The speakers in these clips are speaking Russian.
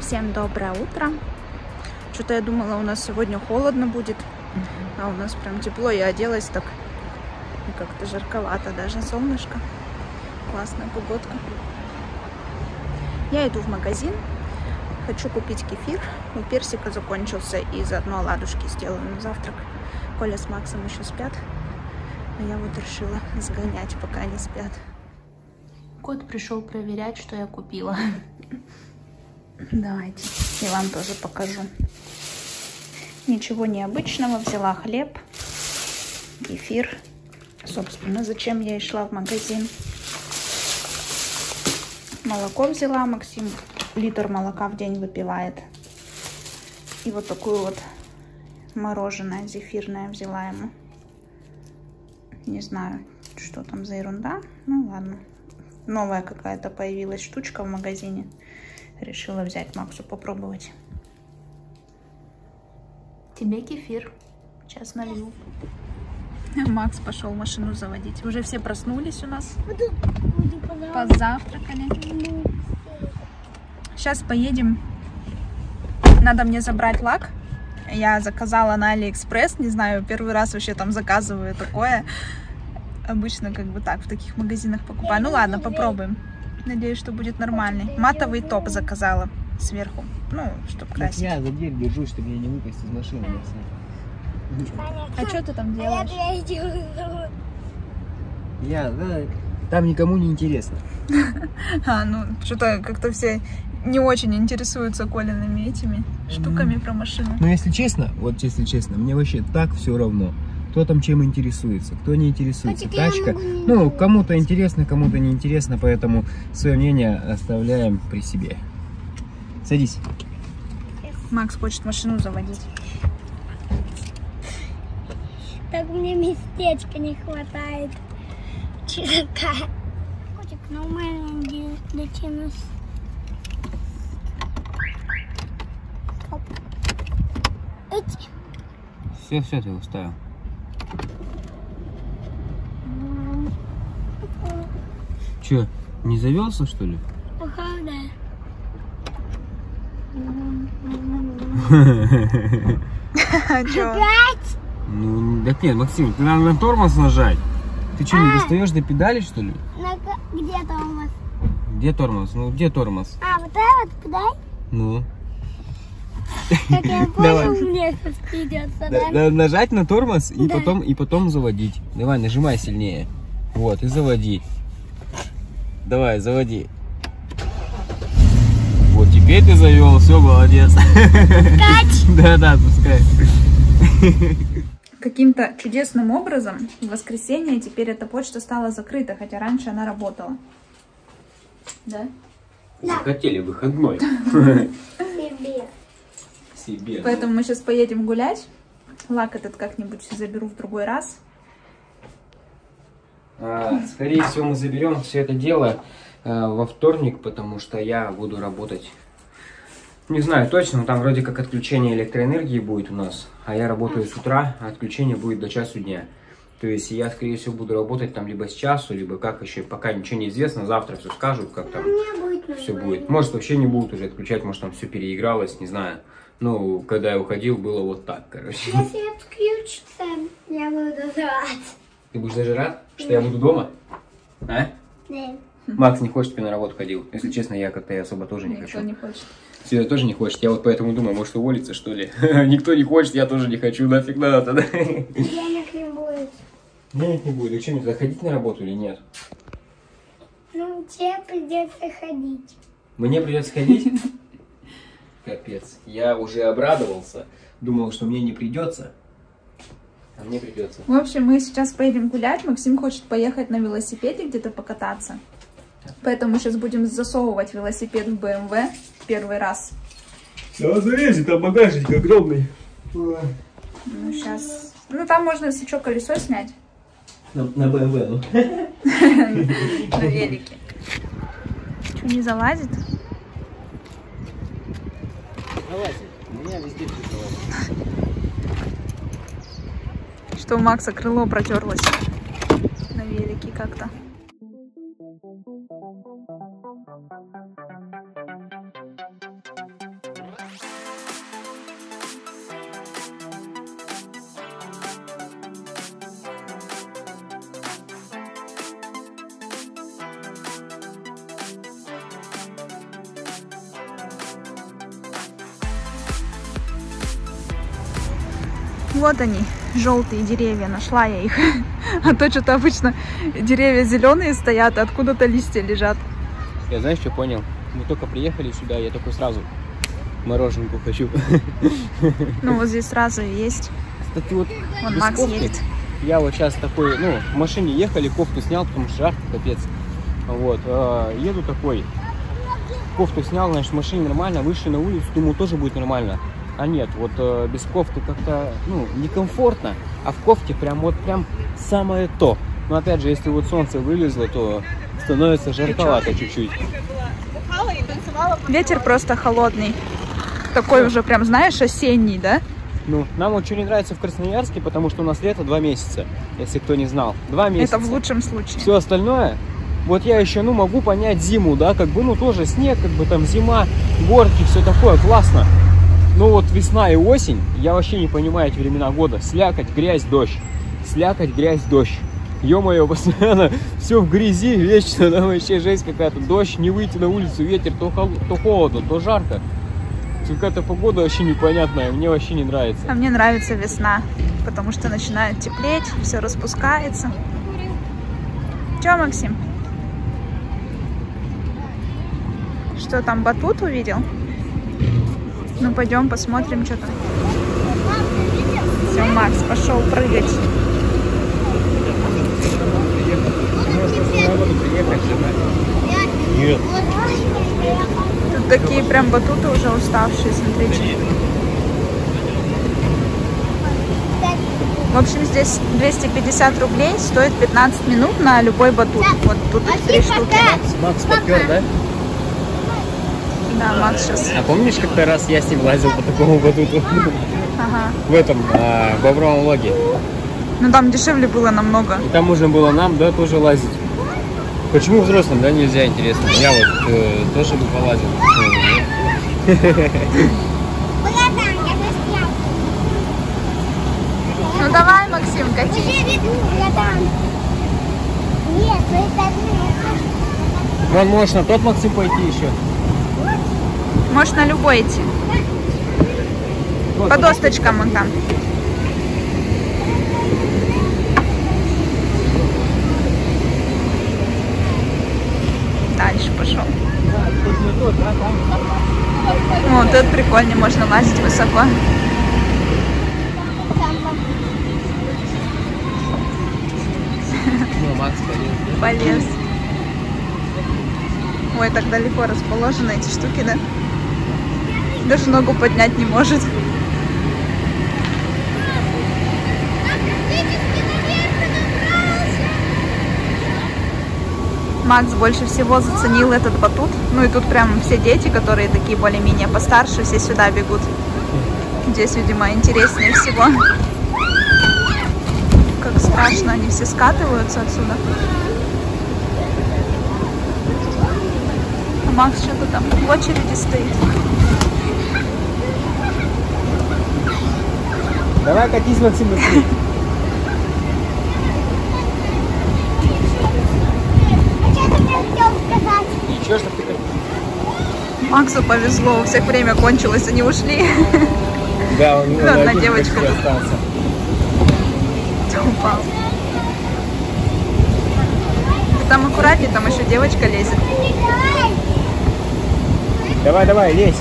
Всем доброе утро. Что-то я думала, у нас сегодня холодно будет, а у нас прям тепло. Я оделась так, и как-то жарковато, даже солнышко. Классная погодка. Я иду в магазин, хочу купить кефир. У персика закончился, и заодно оладушки сделаю на завтрак. Коля с Максом еще спят, а я вот решила сгонять, пока они спят. Кот пришел проверять, что я купила. Давайте, я вам тоже покажу. Ничего необычного. Взяла хлеб, кефир. Собственно, зачем я и шла в магазин. Молоко взяла. Максим литр молока в день выпивает. И вот такую вот мороженое зефирное взяла ему. Не знаю, что там за ерунда. Ну ладно. Новая какая-то появилась штучка в магазине. Решила взять Максу попробовать. Тебе кефир. Сейчас налью. Макс пошел машину заводить. Уже все проснулись у нас. Позавтракали. Сейчас поедем. Надо мне забрать лак. Я заказала на Алиэкспресс. Не знаю, первый раз вообще там заказываю такое. Обычно как бы так в таких магазинах покупаю. Ну ладно, попробуем. Надеюсь, что будет нормальный. Матовый топ заказала сверху. Ну, чтобы красить. Я за дверь держусь, чтобы меня не выпасть из машины. А что ты там делаешь? Там никому не интересно. Ну, что-то как-то все не очень интересуются Колиными этими штуками про машину. Но если честно, мне вообще так все равно. Кто там чем интересуется, кто не интересуется. Тачка. Ну, кому-то интересно, кому-то не интересно, поэтому свое мнение оставляем при себе. Садись. Макс хочет машину заводить. Так мне местечка не хватает. Чувака. Котик, нормально дотянусь. Все, ты уставил. Че, не завелся, что ли? Ага, да. Опять? Ну, так нет, Максим, ты надо на тормоз нажать. Ты что, не достаешь до педали, что ли? Где тормоз? Где тормоз? Ну, где тормоз? А, вот это вот педаль? Ну. Как я понял, мне сейчас придется, да? Надо нажать на тормоз и потом заводить. Давай, нажимай сильнее. Вот, и заводи. Давай, заводи. Вот, теперь ты завел, все, молодец. Да, пускай. Каким-то чудесным образом в воскресенье теперь эта почта стала закрыта, хотя раньше она работала. Да? Захотели выходной. Себе. Поэтому мы сейчас поедем гулять. Лак этот как-нибудь заберу в другой раз. Скорее всего, мы заберем все это дело во вторник, потому что я буду работать. Не знаю точно, но там вроде как отключение электроэнергии будет у нас, а я работаю с утра, а отключение будет до часу дня. То есть я, скорее всего, буду работать там либо с часу, либо как еще, пока ничего не известно, завтра все скажут, как там все будет. Может, вообще не будут уже отключать, может, там все переигралось, не знаю. Ну, когда я уходил, было вот так, короче. Если отключится, я буду рад. Ты будешь даже рад, что я буду дома? А? Да. Макс не хочет, чтобы я на работу ходил. Если честно, я как-то особо тоже не хочу. Никто не хочет. Света тоже не хочет. Я вот поэтому думаю, может уволиться, что ли? Никто не хочет, я тоже не хочу. Нафиг надо тогда. Денег не будет. Денег не будет. И что, мне туда ходить на работу или нет? Ну, тебе придется ходить. Мне придется ходить? Капец. Я уже обрадовался. Думал, что мне не придется. А мне придется. В общем, мы сейчас поедем гулять. Максим хочет поехать на велосипеде где-то покататься. Поэтому сейчас будем засовывать велосипед в BMW первый раз. Да, залези, там багажник огромный. Ну, сейчас... Ну, там можно, если что, колесо снять. На BMW, ну. На велике. Что, не залазит? Залазит. У меня везде залазит. Что у Макса крыло протерлось на велике как-то. Вот они, желтые деревья, нашла я их. А то что-то обычно деревья зеленые стоят, а откуда-то листья лежат. Я знаешь, что понял? Мы только приехали сюда, я такой сразу мороженку хочу. Ну вот здесь сразу и есть. Кстати, вот Вон без Макс кофты едет. я вот сейчас такой, ну, в машине ехали, кофту снял, потому что жарко, капец. Вот, еду такой, кофту снял, значит, в машине нормально, вышли на улицу, думаю, тоже будет нормально. А нет, вот без кофты как-то, ну, некомфортно, а в кофте прям вот прям самое то. Но опять же, если вот солнце вылезло, то становится жарковато чуть-чуть. Ветер просто холодный. Такой уже прям, знаешь, осенний, да? Ну, нам вот что не нравится в Красноярске, потому что у нас лето 2 месяца, если кто не знал. 2 месяца. Это в лучшем случае. Все остальное, вот я еще, ну, могу понять зиму, да, как бы, ну, тоже снег, как бы там зима, горки, все такое, классно. Но вот весна и осень, я вообще не понимаю эти времена года. Слякоть, грязь, дождь. Слякоть, грязь, дождь. Ё-моё, постоянно все в грязи, вечно, там вообще жесть какая-то. Дождь, не выйти на улицу, ветер, то холодно, то жарко. Какая-то погода вообще непонятная, мне вообще не нравится. А мне нравится весна, потому что начинает теплеть, все распускается. Че, Максим? Что там, батут увидел? Ну, пойдем посмотрим, что там. Все, Макс пошел прыгать. Нет. Тут такие прям батуты уже уставшие, смотрите. В общем, здесь 250 рублей, стоит 15 минут на любой батут. Вот тут 3 штуки. Макс попер, да? Да, Макс сейчас. А помнишь, как-то раз я с ним лазил по такому батуту? Ага. В этом, бобровом логе. Ну там дешевле было намного. И там можно было нам, да, тоже лазить. Почему взрослым, да, нельзя, интересно? Я вот тоже бы полазил. Ну давай, Максим, катись. Вон, можешь на тот Максим пойти еще. Можешь на любой идти. Вот, По досточкам вон там. Дальше пошел. Вот тут прикольно, можно лазить высоко. Ну, Макс полез. Полез. Ой, так далеко расположены эти штуки, да? Даже ногу поднять не может. Макс больше всего заценил этот батут. Ну и тут прям все дети, которые такие более-менее постарше, все сюда бегут. Здесь, видимо, интереснее всего. Как страшно, они все скатываются отсюда. А Макс что-то там в очереди стоит. Давай катись, Максим, быстрее. Ничего, что ты катись. Максу повезло, у всех время кончилось, они ушли. Да, у него Одна девочка тут остался. упал. Там аккуратнее, там еще девочка лезет. Давай, давай, лезь.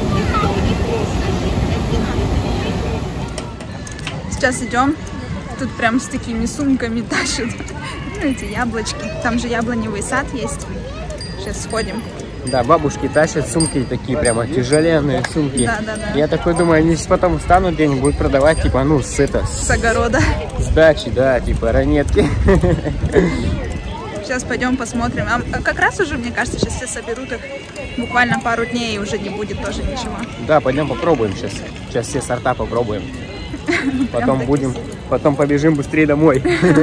Сейчас идем. Тут прям с такими сумками тащат. Ну, эти яблочки. Там же яблоневый сад есть. Сейчас сходим. Да, бабушки тащат сумки такие прямо тяжеленные сумки. Да, да, да. Я такой думаю, они сейчас потом встанут где-нибудь, будут продавать, типа, ну, С огорода. с дачи, да, типа, ранетки. Сейчас пойдем посмотрим. А как раз уже, мне кажется, сейчас все соберут их. Буквально пару дней и уже не будет тоже ничего. Да, пойдем попробуем сейчас. Сейчас все сорта попробуем. Потом побежим быстрее домой.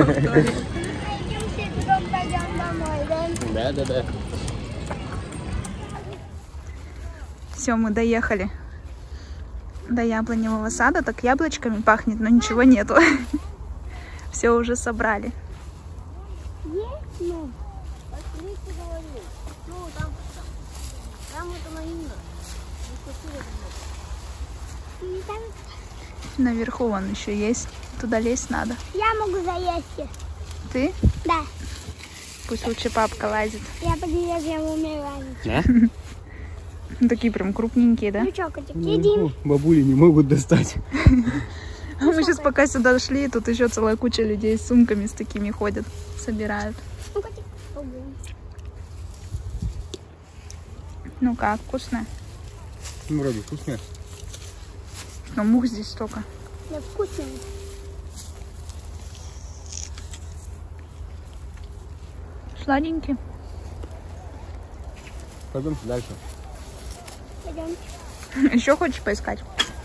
Да, да, да. Все, мы доехали до яблоневого сада. Так яблочками пахнет, но ничего нету. Все уже собрали. Наверху вон еще есть. Туда лезть надо. Я могу залезть. Ты? Да. Пусть лучше папка лазит. Я подлезу, я умею лазить. Да? Такие прям крупненькие, да? Ну что, котик, едим. Бабули не могут достать. А мы сейчас пока сюда шли, тут еще целая куча людей с сумками с такими ходят, собирают. Ну, котик, попробуем. Ну как, вкусно? Ну, вроде вкусно. Но мух здесь столько. Да, вкусно. Сладенький. Пойдемте дальше. Пойдем. Еще хочешь поискать?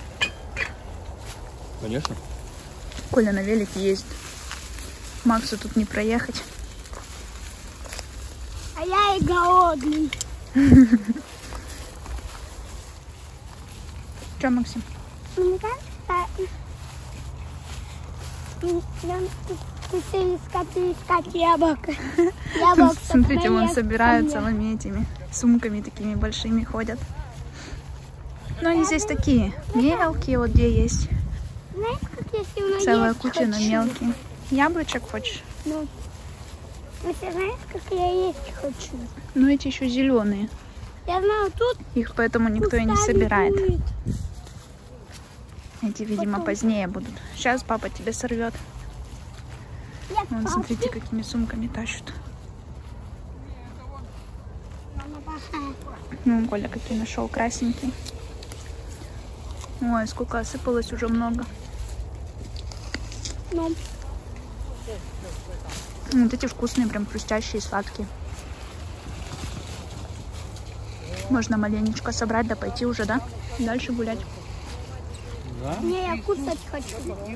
Конечно. Коля на велике ездит. Максу тут не проехать. А я и голодный. Че, Максим? Мне кажется, искать яблоко. Смотрите, вон собирают целыми этими сумками такими большими ходят. Но они здесь такие мелкие, вот где есть. Знаешь, как если у нас Целая есть куча, но хочу? мелкие. Яблочек хочешь? Ну, если знаешь, как я есть хочу. Ну эти еще зеленые. Я знаю, тут Их поэтому никто и не кустами собирает. будет. Эти, видимо, Потом. позднее будут. Сейчас папа тебе сорвет. Я Вон, папе. смотрите, какими сумками тащат. Мама плохая. Ну, Коля какие нашел, красненькие. Ой, сколько осыпалось, уже много. Ну, Вот эти вкусные, прям хрустящие, сладкие. Можно маленечко собрать, да пойти уже, да? Дальше гулять. Да? не, я кусать хочу.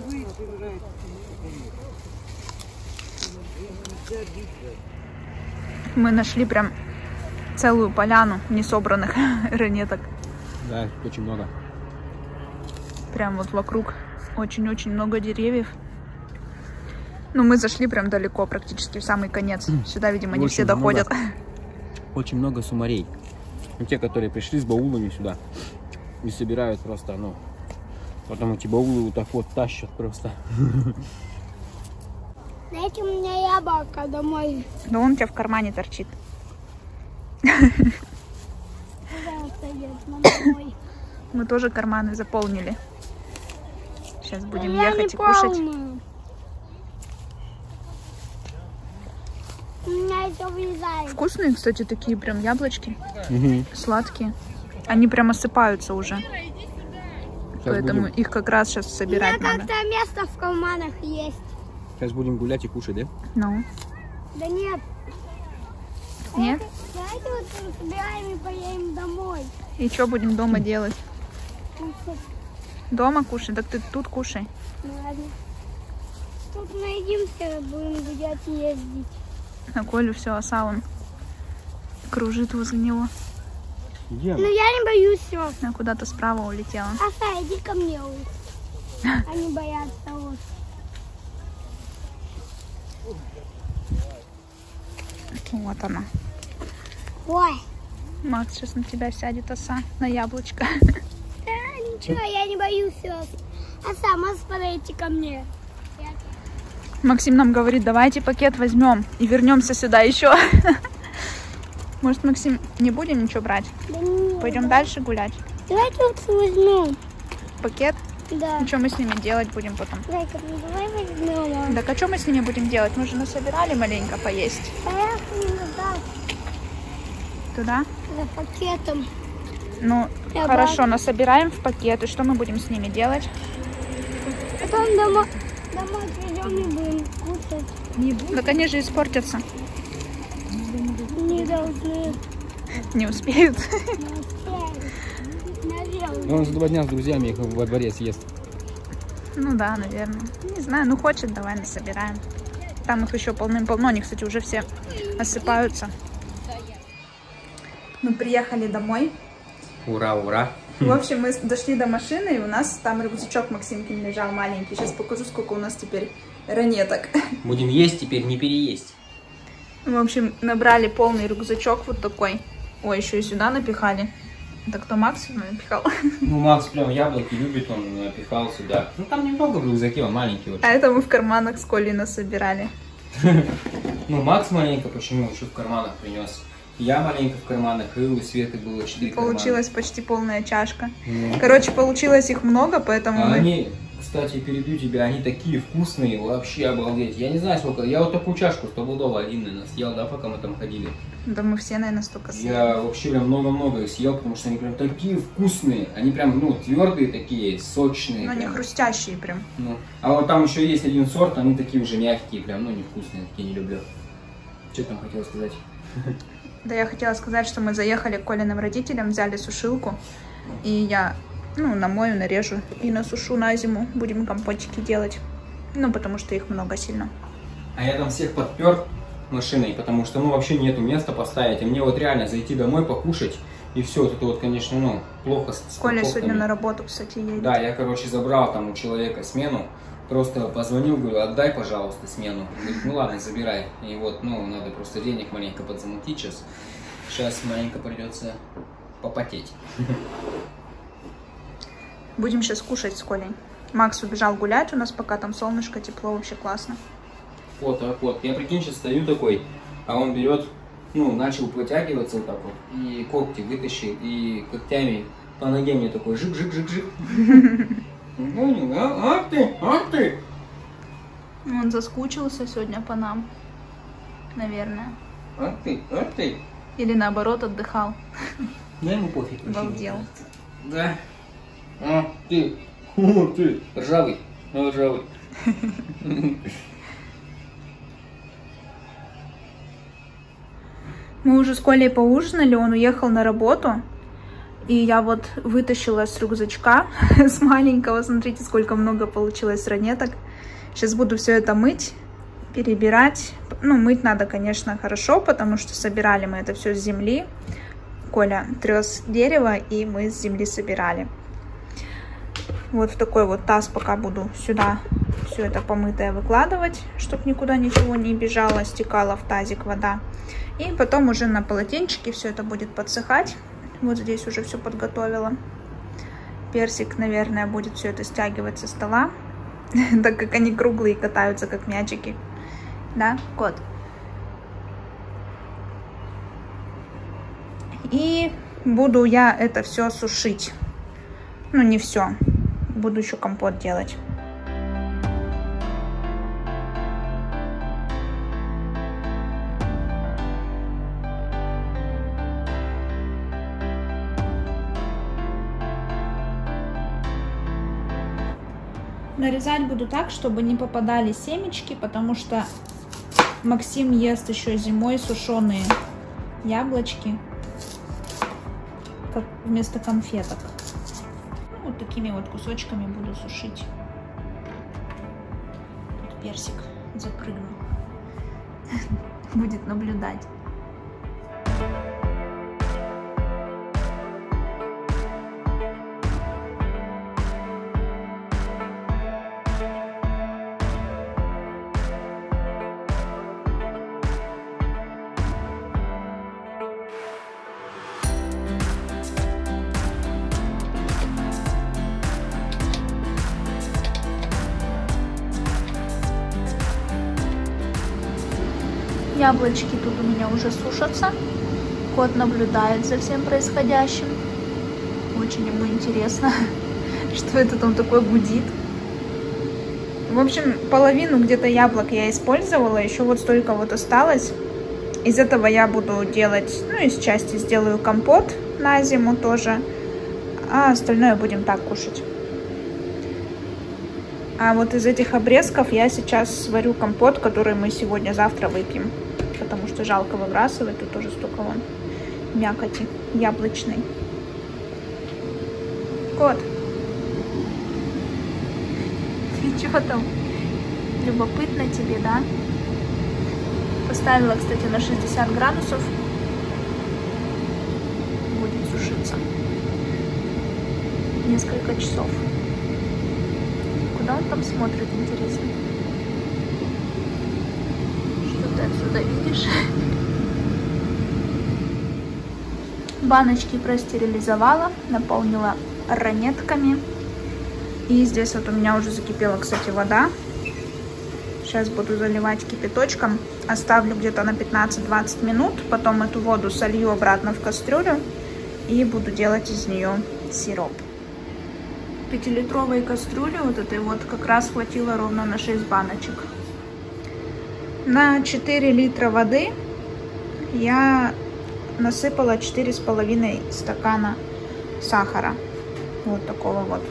Мы нашли прям целую поляну несобранных ранеток. Да, очень много. Прям вот вокруг очень-очень много деревьев. Ну, мы зашли прям далеко, практически в самый конец. Сюда, видимо, не Очень все доходят. Очень много сумарей. Ну, те, которые пришли с баулами сюда и собирают просто, ну, потом эти баулы вот так вот тащат просто. Дайте мне яблоко домой. Да он у тебя в кармане торчит. Пожалуйста, нет, домой. Мы тоже карманы заполнили. Сейчас будем Я ехать не и кушать. помню. У меня это влезает. Вкусные, кстати, такие прям яблочки. Угу. Сладкие. Они прям осыпаются уже. Поэтому их как раз сейчас У меня собирать надо. как-то место в карманах есть. Сейчас будем гулять и кушать, да? Ну, Да нет. нет? Давайте вот собираем и поедем домой. И что будем дома делать? Кушать. Дома кушай? Так ты тут кушай. Ну ладно. Тут наедимся, будем гулять и ездить. А Колю все, оса он кружит возле него. Ем. Ну я не боюсь все. Она куда-то справа улетела. Аса, иди ко мне лучше. Они боятся вот. Вот она. Ой. Макс сейчас на тебя сядет, оса, на яблочко. Да, ничего, я не боюсь все. Аса, можешь подойти ко мне? Максим нам говорит, давайте пакет возьмем и вернемся сюда еще. Может, Максим, не будем ничего брать? Да нет. Пойдем дальше гулять? Давайте вот возьмем. Пакет? Да. И что мы с ними делать будем потом? Дай-ка, ну давай возьмем. Так а что мы с ними будем делать? Мы же насобирали маленько поесть. Поехали назад Туда? за пакетом. Ну, Я хорошо, насобираем в пакет. И что мы будем с ними делать? Потом домой придем и будем кушать. Так они же испортятся. Не должны. Не успеют. Ну, он за 2 дня с друзьями их во дворе съест. Ну да, наверное. Не знаю, ну хочет, давай насобираем. Там их еще полным-полно. Они, кстати, уже все осыпаются. Мы приехали домой. Ура, ура. В общем, мы дошли до машины, и у нас там рюкзачок Максимкин лежал маленький. Сейчас покажу, сколько у нас теперь ранеток. Будем есть теперь, не переесть. В общем, набрали полный рюкзачок вот такой. Ой, еще и сюда напихали. Это кто, Макс напихал? Ну, Макс прям яблоки любит, он напихал сюда. Ну, там немного в рюкзаке, он маленький очень. А это мы в карманах с Колей насобирали. Ну, Макс маленько почему еще в карманах принес. Я маленько в карманах, и у Светы было 4 кармана. Получилась почти полная чашка. Ну. Короче, получилось их много, поэтому мы... Они, кстати, перебью тебя, они такие вкусные, вообще обалдеть. Я не знаю сколько, я вот такую чашку стопудово один, наверное, съел, да, пока мы там ходили. Да мы все, наверное, столько съели. Я вообще прям много-много их съел, потому что они прям такие вкусные. Они прям, ну, твердые такие, сочные. Но они прям. хрустящие прям. Ну. А вот там еще есть один сорт, они такие уже мягкие, прям, ну, невкусные, такие не люблю. Что там хотела сказать? Да, я хотела сказать, что мы заехали к Колиным родителям, взяли сушилку. И я, ну, намою, нарежу и насушу на зиму. Будем компотики делать. Ну, потому что их много сильно. А я там всех подпер машиной, потому что, ну, вообще нету места поставить. А мне вот реально зайти домой, покушать, и все. Вот это вот, конечно, ну, плохо с Коля парковками. сегодня на работу, кстати, едет. Да, я, короче, забрал там у человека смену. Просто позвонил, говорю, отдай, пожалуйста, смену. Говорит, ну ладно, забирай. И вот, ну, надо просто денег маленько подзамутить сейчас. Сейчас маленько придется попотеть. Будем сейчас кушать с Колей. Макс убежал гулять у нас, пока там солнышко, тепло, вообще классно. Вот так вот. Я, прикинь, сейчас стою такой, а он берет, ну, начал протягиваться вот так вот, и когти вытащил, и когтями по ноге мне такой жик-жик-жик-жик. Ах ты! Он заскучился сегодня по нам, наверное. Ах ты! Или наоборот отдыхал. Да ему пофиг. Обалдел. Да. Ах ты! Фу ты! Ржавый. Ну, ржавый. Мы уже с Колей поужинали, он уехал на работу. И я вот вытащила с рюкзачка, с маленького, смотрите, сколько много получилось ранеток. Сейчас буду все это мыть, перебирать. Ну, мыть надо, конечно, хорошо, потому что собирали мы это все с земли. Коля трес дерево, и мы с земли собирали. Вот в такой вот таз пока буду сюда все это помытое выкладывать, чтобы никуда ничего не бежало, стекала в тазик вода. И потом уже на полотенчике все это будет подсыхать. Вот здесь уже все подготовила. Персик, наверное, будет все это стягивать со стола, так как они круглые, катаются как мячики. Да, кот? И буду я это все сушить. Ну, не все. Буду еще компот делать. Нарезать буду так, чтобы не попадали семечки, потому что Максим ест еще зимой сушеные яблочки, как вместо конфеток. Ну, вот такими вот кусочками буду сушить. Тут персик запрыгнул. Будет наблюдать. Яблочки тут у меня уже сушатся. Кот наблюдает за всем происходящим. Очень ему интересно, что это там такое гудит. В общем, половину где-то яблок я использовала. Еще вот столько вот осталось. Из этого я буду делать, ну, из части сделаю компот на зиму тоже. А остальное будем так кушать. А вот из этих обрезков я сейчас сварю компот, который мы сегодня-завтра выпьем. Потому что жалко выбрасывать, тут тоже столько вон мякоти яблочной. Кот, ты чё там? Любопытно тебе, да? Поставила, кстати, на 60 градусов. Будет сушиться несколько часов. Куда он там смотрит, интересно? Что ты отсюда видишь? Баночки простерилизовала, наполнила ранетками. И здесь вот у меня уже закипела, кстати, вода. Сейчас буду заливать кипяточком. Оставлю где-то на 15-20 минут. Потом эту воду солью обратно в кастрюлю. И буду делать из нее сироп. 5-литровой кастрюли вот этой вот как раз хватило ровно на 6 баночек. На 4 литра воды я насыпала 4,5 стакана сахара. Вот такого вот.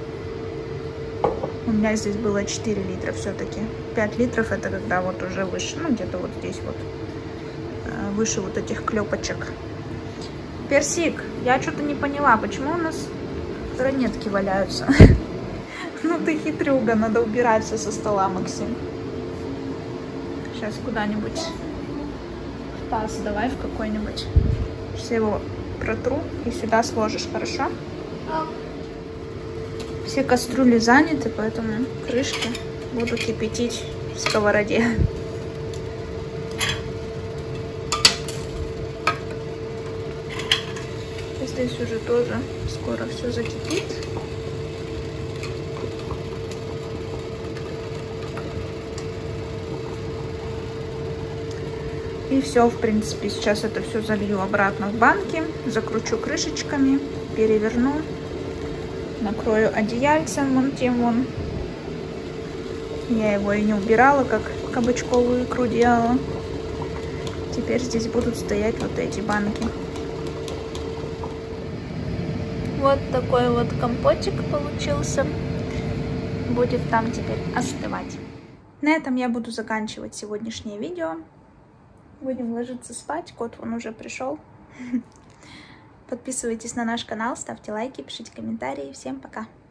У меня здесь было 4 литра все-таки. 5 литров это когда вот уже выше, ну где-то вот здесь вот, выше вот этих клепочек. Персик, я что-то не поняла, почему у нас ранетки валяются? Ну ты хитрюга, надо убираться со стола, Максим. Сейчас куда-нибудь в таз давай, в какой-нибудь. Сейчас я его протру и сюда сложишь, хорошо? Все кастрюли заняты, поэтому крышки буду кипятить в сковороде. Здесь уже тоже скоро все закипит. И все, в принципе, сейчас это все залью обратно в банки, закручу крышечками, переверну, накрою одеяльцем вон тем вон. Я его и не убирала, как кабачковую икру делала. Теперь здесь будут стоять вот эти банки. Вот такой вот компотик получился. Будет там теперь остывать. На этом я буду заканчивать сегодняшнее видео. Будем ложиться спать. Кот вон уже пришел. Подписывайтесь на наш канал, ставьте лайки, пишите комментарии. Всем пока!